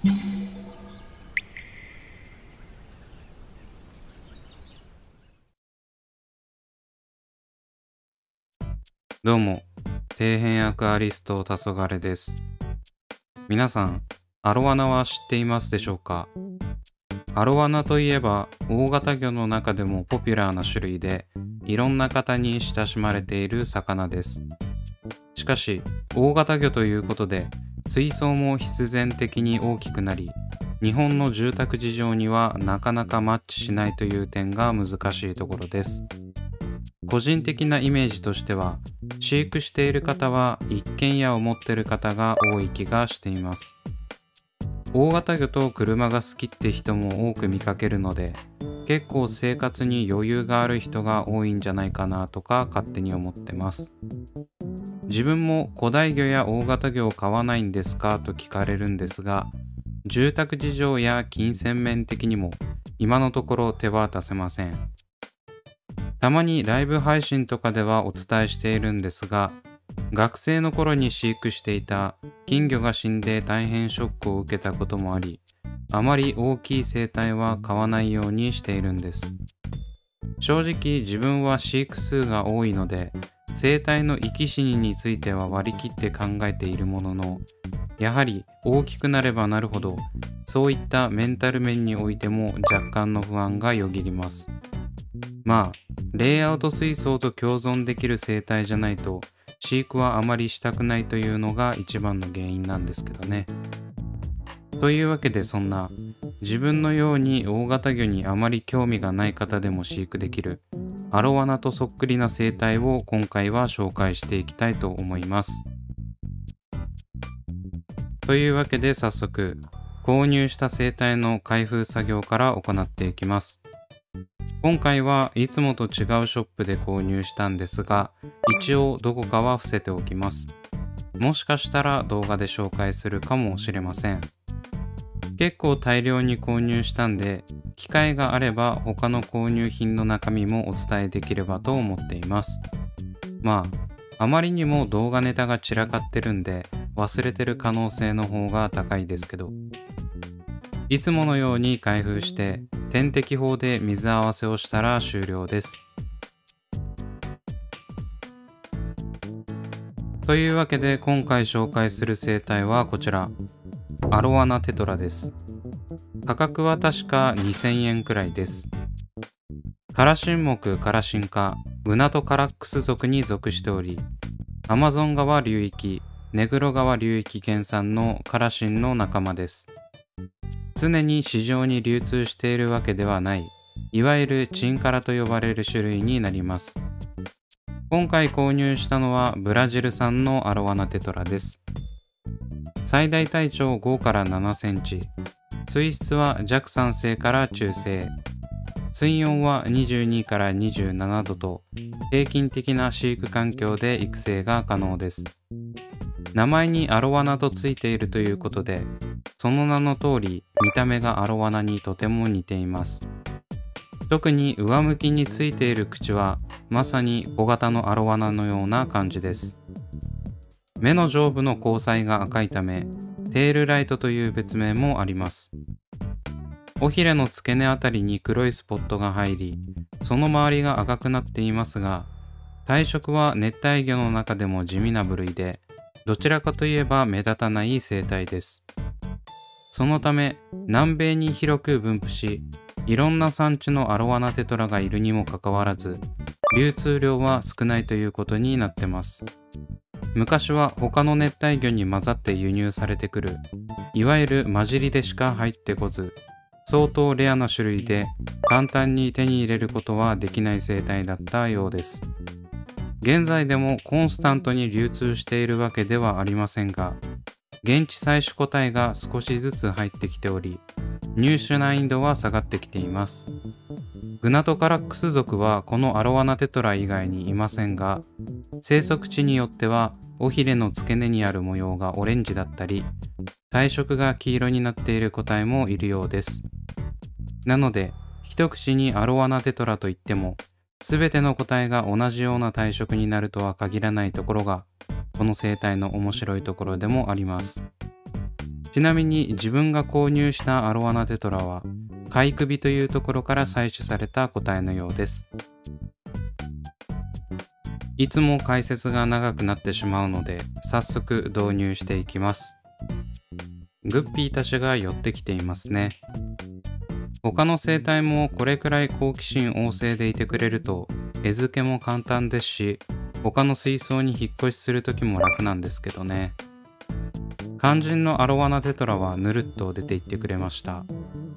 どうも、底辺アクアリスト黄昏です。皆さん、アロワナは知っていますでしょうか？アロワナといえば、大型魚の中でもポピュラーな種類で、いろんな方に親しまれている魚です。しかし、大型魚ということで、水槽も必然的に大きくなり、日本の住宅事情にはなかなかマッチしないという点が難しいところです。個人的なイメージとしては、飼育している方は一軒家を持っている方が多い気がしています。大型魚と車が好きって人も多く見かけるので、結構生活に余裕がある人が多いんじゃないかなとか勝手に思ってます。自分も古代魚や大型魚を買わないんですかと聞かれるんですが、住宅事情や金銭面的にも今のところ手は出せません。たまにライブ配信とかではお伝えしているんですが、学生の頃に飼育していた金魚が死んで大変ショックを受けたこともあり、あまり大きい生態は飼わないようにしているんです。正直自分は飼育数が多いので、生態の生き死にについては割り切って考えているものの、やはり大きくなればなるほど、そういったメンタル面においても若干の不安がよぎります。まあ、レイアウト水槽と共存できる生態じゃないと、飼育はあまりしたくないというのが一番の原因なんですけどね。というわけでそんな、自分のように大型魚にあまり興味がない方でも飼育できる、アロワナとそっくりな生態を今回は紹介していきたいと思います。というわけで早速、購入した生態の開封作業から行っていきます。今回はいつもと違うショップで購入したんですが、一応どこかは伏せておきます。もしかしたら動画で紹介するかもしれません。結構大量に購入したんで、機会があれば他の購入品の中身もお伝えできればと思っています。まあ、あまりにも動画ネタが散らかってるんで、忘れてる可能性の方が高いですけど、いつものように開封して点滴法で水合わせをしたら終了です。というわけで今回紹介する生態はこちら、アロワナテトラです。価格は確か2000円くらいです。カラシン目カラシン科ウナトカラックス属に属しており、アマゾン川流域、ネグロ川流域原産のカラシンの仲間です。常に市場に流通しているわけではない、いわゆるチンカラと呼ばれる種類になります。今回購入したのはブラジル産のアロワナテトラです。最大体長5から7センチ、水質は弱酸性から中性、水温は22から27度と平均的な飼育環境で育成が可能です。名前にアロワナとついているということで、その名の通り見た目がアロワナにとても似ています。特に上向きについている口はまさに小型のアロワナのような感じです。目の上部の虹彩が赤いためテールライトという別名もあります。尾ひれの付け根あたりに黒いスポットが入り、その周りが赤くなっていますが、体色は熱帯魚の中でも地味な部類で、どちらかといえば目立たない生態です。そのため南米に広く分布し、いろんな産地のアロワナテトラがいるにもかかわらず、流通量は少ないということになってます。昔は他の熱帯魚に混ざって輸入されてくる、いわゆる混じりでしか入ってこず、相当レアな種類で簡単に手に入れることはできない生態だったようです。現在でもコンスタントに流通しているわけではありませんが、現地採取個体が少しずつ入ってきており、入手難易度は下がってきています。グナトカラックス属はこのアロワナテトラ以外にいませんが、生息地によっては尾ひれの付け根にある模様がオレンジだったり、体色が黄色になっている個体もいるようです。なので、一口にアロワナテトラといっても、すべての個体が同じような体色になるとは限らないところが、この生態の面白いところでもあります。 ちなみに自分が購入したアロワナテトラは貝首というところから採取された個体のようです。いつも解説が長くなってしまうので早速導入していきます。グッピーたちが寄ってきていますね。他の生態もこれくらい好奇心旺盛でいてくれると餌付けも簡単ですし、他の水槽に引っ越しする時も楽なんですけどね。肝心のアロワナテトラはぬるっと出て行ってくれました。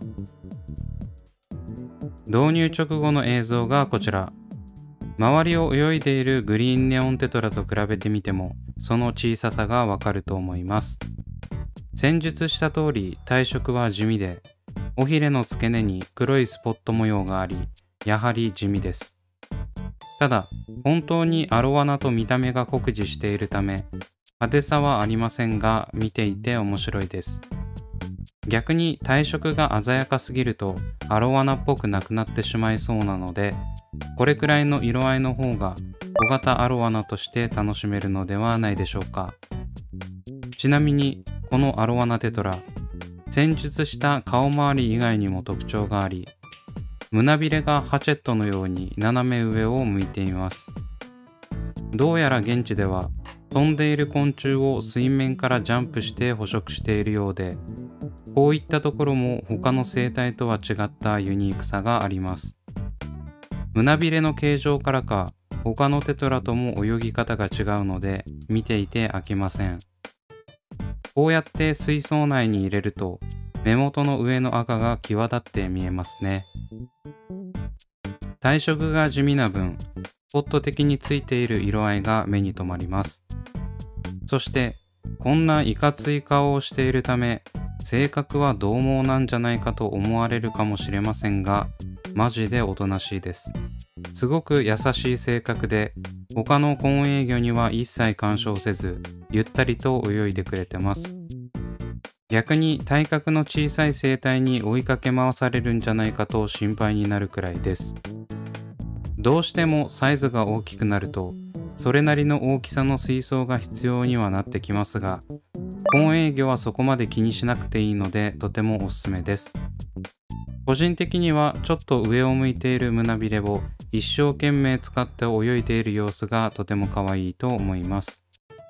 導入直後の映像がこちら。周りを泳いでいるグリーンネオンテトラと比べてみてもその小ささがわかると思います。先述した通り体色は地味で、尾ひれの付け根に黒いスポット模様があり、やはり地味です。ただ本当にアロワナと見た目が酷似しているため派手さはありませんが、見ていて面白いです。逆に体色が鮮やかすぎるとアロワナっぽくなくなってしまいそうなので、これくらいの色合いの方が小型アロワナとして楽しめるのではないでしょうか。ちなみにこのアロワナテトラ、先述した顔周り以外にも特徴があり、胸びれがハチェットのように斜め上を向いています。どうやら現地では飛んでいる昆虫を水面からジャンプして捕食しているようで、こういったところも他の生態とは違ったユニークさがあります。胸びれの形状からか他のテトラとも泳ぎ方が違うので見ていて飽きません。こうやって水槽内に入れると目元の上の赤が際立って見えますね。体色が地味な分スポット的についている色合いが目に留まります。そしてこんないかつい顔をしているため性格は獰猛なんじゃないかと思われるかもしれませんが、マジでおとなしいです。すごく優しい性格で他の混泳魚には一切干渉せずゆったりと泳いでくれてます。逆に体格の小さい生態に追いかけ回されるんじゃないかと心配になるくらいです。どうしてもサイズが大きくなるとそれなりの大きさの水槽が必要にはなってきますが、混泳魚はそこまで気にしなくていいのでとてもおすすめです。個人的にはちょっと上を向いている胸びれを一生懸命使って泳いでいる様子がとても可愛いと思います。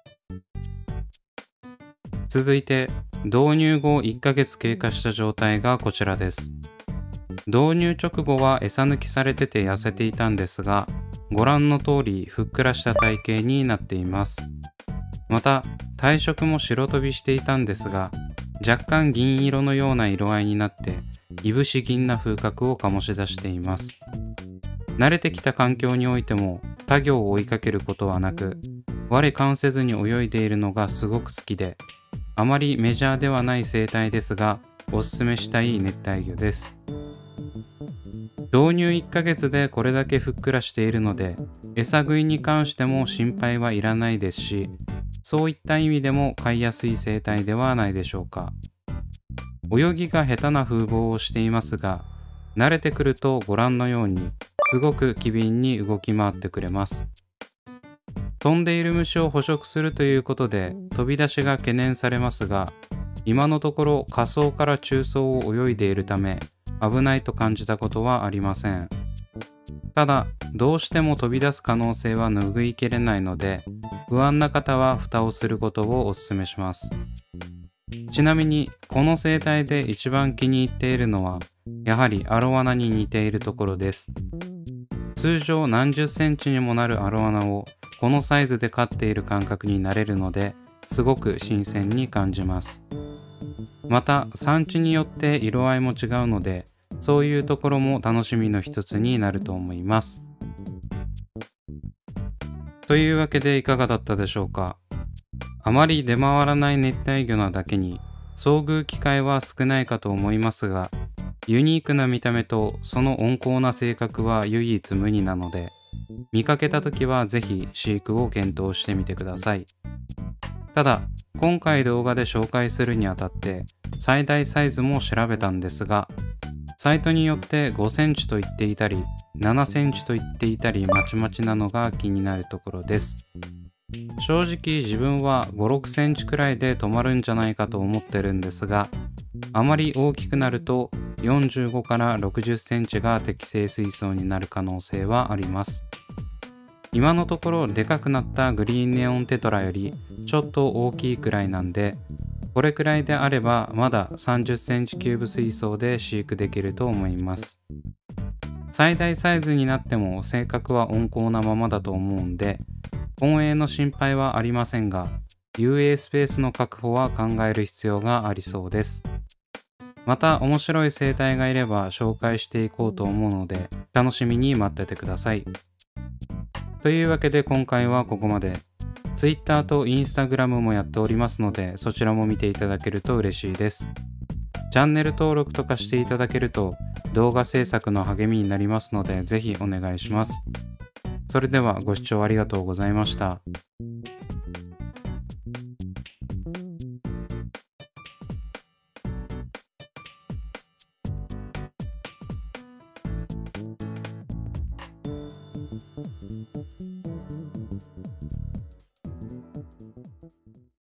続いて導入後1ヶ月経過した状態がこちらです。導入直後は餌抜きされてて痩せていたんですが、ご覧の通りふっくらした体型になっています。また体色も白飛びしていたんですが、若干銀色のような色合いになっていぶし銀な風格を醸し出しています。慣れてきた環境においても他魚を追いかけることはなく、我関せずに泳いでいるのがすごく好きで、あまりメジャーではない生態ですがおすすめしたい熱帯魚です。導入1ヶ月でこれだけふっくらしているので餌食いに関しても心配はいらないですし、そういった意味でも飼いやすい生態ではないでしょうか。泳ぎが下手な風貌をしていますが、慣れてくるとご覧のようにすごく機敏に動き回ってくれます。飛んでいる虫を捕食するということで飛び出しが懸念されますが、今のところ下層から中層を泳いでいるため危ないと感じたことはありません。ただどうしても飛び出す可能性は拭いきれないので、不安な方は蓋をすることをお勧めします。ちなみにこの生態で一番気に入っているのはやはりアロワナに似ているところです。通常何十センチにもなるアロワナをこのサイズで飼っている感覚になれるのですごく新鮮に感じます。また産地によって色合いも違うので、そういうところも楽しみの一つになると思います。というわけでいかがだったでしょうか。あまり出回らない熱帯魚なだけに遭遇機会は少ないかと思いますが、ユニークな見た目とその温厚な性格は唯一無二なので、見かけた時はぜひ飼育を検討してみてください。ただ今回動画で紹介するにあたって最大サイズも調べたんですが、サイトによって5センチと言っていたり7センチと言っていたりまちまちなのが気になるところです。 正直自分は5、6センチくらいで止まるんじゃないかと思ってるんですが、あまり大きくなると45から60センチが適正水槽になる可能性はあります。今のところでかくなったグリーンネオンテトラよりちょっと大きいくらいなんで、これくらいであればまだ30センチキューブ水槽で飼育できると思います。最大サイズになっても性格は温厚なままだと思うんで、混泳の心配はありませんが、遊泳スペースの確保は考える必要がありそうです。また面白い生態がいれば紹介していこうと思うので、楽しみに待っててください。というわけで今回はここまで。Twitter と Instagram もやっておりますので、そちらも見ていただけると嬉しいです。チャンネル登録とかしていただけると動画制作の励みになりますので、ぜひお願いします。それではご視聴ありがとうございました。